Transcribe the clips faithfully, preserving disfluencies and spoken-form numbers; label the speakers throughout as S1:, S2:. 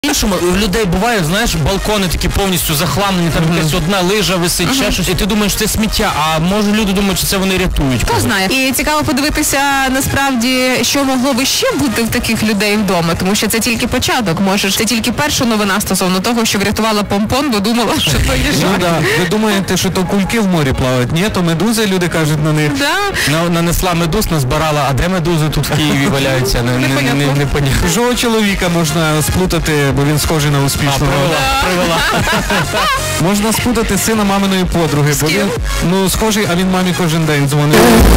S1: Іншому в людей буває, знаєш, балкони такі повністю захламлені, там mm-hmm. якась одна лижа висить, mm-hmm. ще щось, і ти думаєш, це сміття, а може люди думають, що це вони рятують.
S2: Хто знає. І цікаво подивитися, насправді, що могло би ще бути в таких людей вдома, тому що це тільки початок, може, це тільки перша новина стосовно того, що врятувала помпон, бо думала, що то є жарт.
S3: Ну да, ви думаєте, що то кульки в морі плавають? Ні, то медузи, люди кажуть на них.
S2: Да.
S1: На, нанесла медуз, назбирала, а де медузи тут в Києві валяються? Не, не, не, не, не понятно.
S3: Чужого чоловіка можна сплутати, бо він схожий на успішного.
S1: А, привела, привела.
S3: Можна спутати сина маминої подруги, бо він, ну, схожий, а він мамі кожен день дзвонить.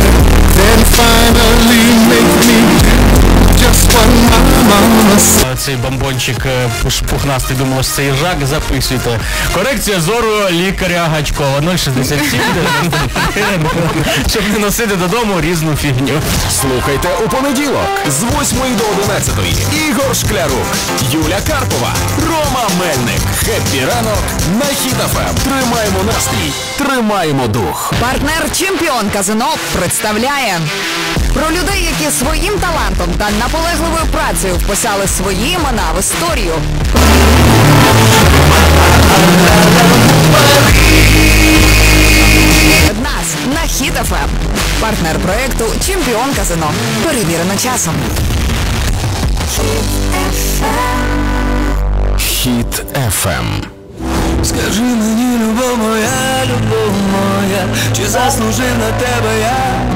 S1: Цей бомбончик пухнастий, думала, що це їжак, записуйте. Корекція зору лікаря Гачкова. нуль шістдесят сім, щоб не носити додому різну фігню.
S4: Слухайте у понеділок з восьмої до одинадцятої. Ігор Шклярук, Юля Карпова, Рома Мельник. Хеппі ранок на Хіт еф ем. Тримаємо настрій, тримаємо дух.
S5: Партнер «Чемпіон Казино» представляє про людей, які своїм талантом та наполегливою працею вписали свої імена в історію. Від нас на Хіт еф ем. Партнер проєкту «Чемпіон Казино». Перевірено часом.
S4: Хіт еф ем.
S6: Скажи мені, любов моя, любов моя, чи заслужив на тебе я?